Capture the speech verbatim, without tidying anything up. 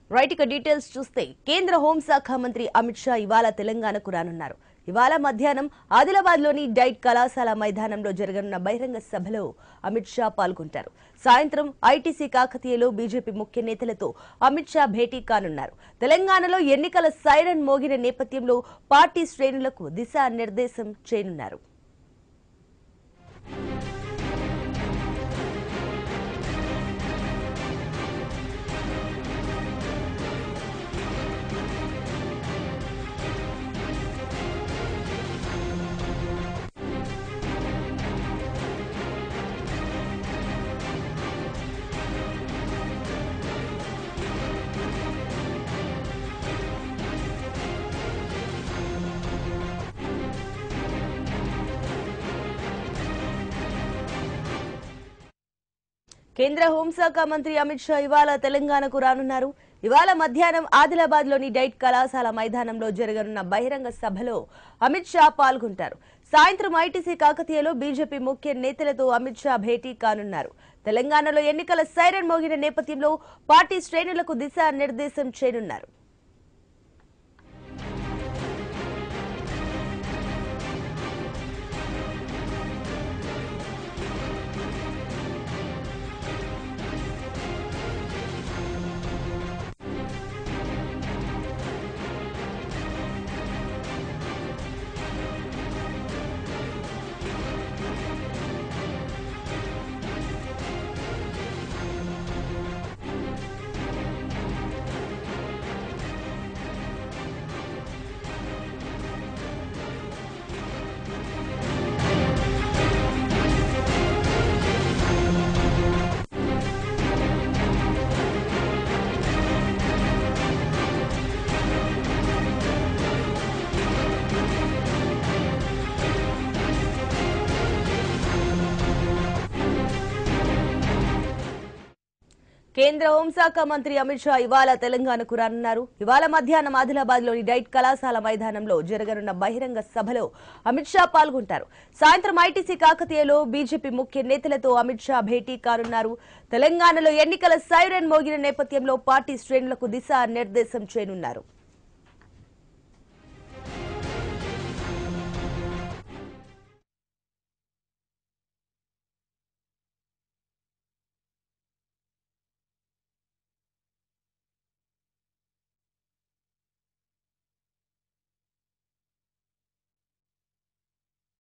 Right ఇక details చూస్తే కేంద్ర హోంశాఖ మంత్రి అమిత్ షా ఇవాళ తెలంగాణకు రానున్నారు. ఇవాళ మధ్యాహ్నం ఆదిలాబాద్ లోని డైట్ కళాశాల మైదానంలో జరగనున్న బహిరంగ సభలో అమిత్ షా పాల్గొంటారు. సాయంత్రం ఐటీసీ కాకతీయలో బీజేపీ ముఖ్య నేతలతో అమిత్ షా భేటీ కానున్నారు. తెలంగాణలో ఎన్నికల సైరన్ మోగిన నేపథ్యంలో పార్టీ శ్రేణులకు దిశానిర్దేశం చేయనున్నారు. కేంద్ర హోంశాఖ మంత్రి అమిత్ షా ఇవాళ తెలంగాణకు రానున్నారు. ఇవాళ మధ్యాహ్నం ఆదిలాబాద్ లోని డైట్ కళాశాల మైదానంలో జరగనున్న బహిరంగ సభలో అమిత్ షా పాల్గొంటారు. సాయంత్రం ఐటీసీ కాకతీయలో బీజేపీ ముఖ్య నేతలతో అమిత్ షా భేటీ కానున్నారు. తెలంగాణలో ఎన్నికల సైరన్ మోగిన నేపథ్యంలో పార్టీ శ్రేణులకు దిశానిర్దేశం చేయనున్నారు. కేంద్ర హోంశాఖ మంత్రి అమిత్ షా ఇవాళ తెలంగాణకు రానున్నారు. ఇవాళ మధ్యాహ్నం ఆదిలాబాద్ లోని డైట్ కళాశాల మైదానంలో జరగనున్న బహిరంగ సభలో అమిత్ షా పాల్గొంటారు. సాయంత్రం ఐటీసీ కాకతీయలో బీజేపీ ముఖ్య నేతలతో అమిత్ షా భేటీ కానున్నారు. తెలంగాణలో ఎన్నికల సైరన్ మోగిన నేపథ్యంలో పార్టీ శ్రేణులకు దిశానిర్దేశం చేయనున్నారు.